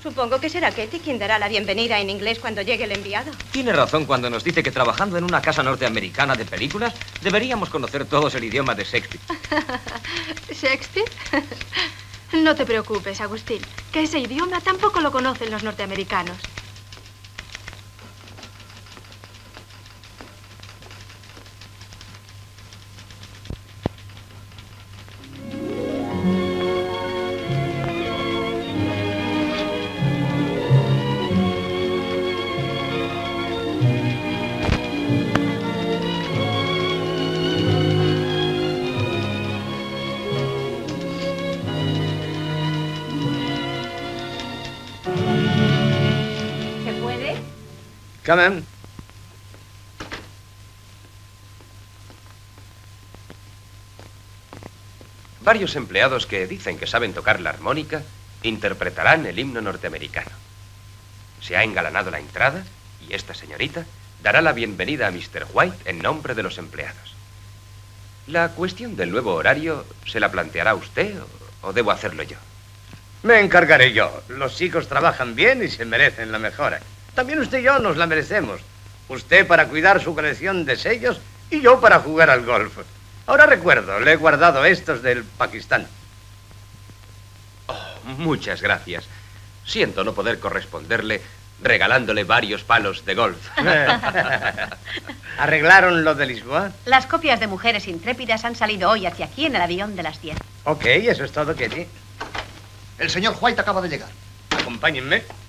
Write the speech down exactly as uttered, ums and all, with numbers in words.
Supongo que será Katie quien dará la bienvenida en inglés cuando llegue el enviado. Tiene razón cuando nos dice que trabajando en una casa norteamericana de películas deberíamos conocer todos el idioma de Shakespeare. ¿Shakespeare? No te preocupes, Agustín, que ese idioma tampoco lo conocen los norteamericanos. Come in. Varios empleados que dicen que saben tocar la armónica interpretarán el himno norteamericano. Se ha engalanado la entrada y esta señorita dará la bienvenida a mister White en nombre de los empleados. La cuestión del nuevo horario, ¿se la planteará usted o, o debo hacerlo yo? Me encargaré yo. Los chicos trabajan bien y se merecen la mejora. También usted y yo nos la merecemos. Usted para cuidar su colección de sellos y yo para jugar al golf. Ahora recuerdo, le he guardado estos del Pakistán. Oh, muchas gracias. Siento no poder corresponderle regalándole varios palos de golf. ¿Arreglaron lo de Lisboa? Las copias de Mujeres Intrépidas han salido hoy hacia aquí en el avión de las diez. Ok, eso es todo, Katie. El señor White acaba de llegar. Acompáñenme.